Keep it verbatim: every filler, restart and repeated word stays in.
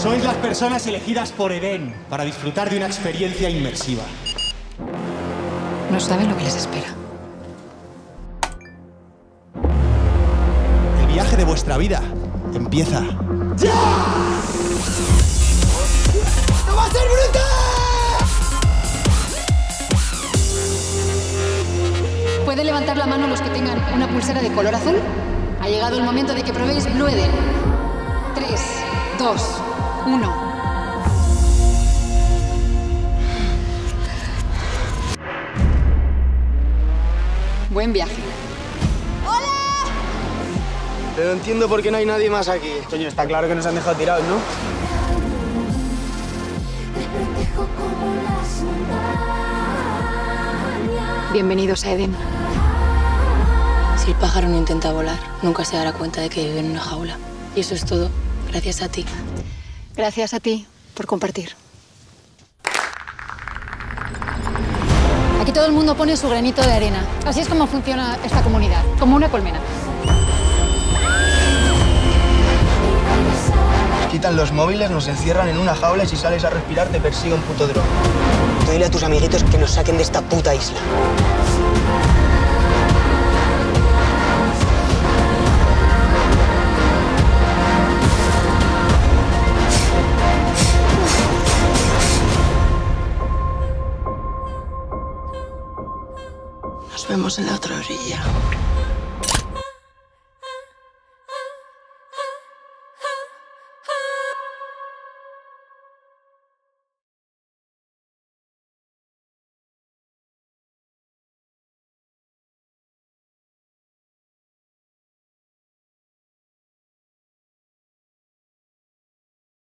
Sois las personas elegidas por Edén para disfrutar de una experiencia inmersiva. No saben lo que les espera. El viaje de vuestra vida empieza. ¡Ya! ¡No va a ser brutal! ¿Pueden levantar la mano los que tengan una pulsera de color azul? Ha llegado el momento de que probéis Blue Eden. tres, dos, uno. Buen viaje. Pero no entiendo por qué no hay nadie más aquí. Coño, está claro que nos han dejado tirados, ¿no? Bienvenidos a Edén. Si el pájaro no intenta volar, nunca se dará cuenta de que vive en una jaula. Y eso es todo, gracias a ti. Gracias a ti por compartir. Aquí todo el mundo pone su granito de arena. Así es como funciona esta comunidad, como una colmena. Quitan los móviles, nos encierran en una jaula y si sales a respirar te persigue un puto dron. Tú dile a tus amiguitos que nos saquen de esta puta isla. Nos vemos en la otra orilla.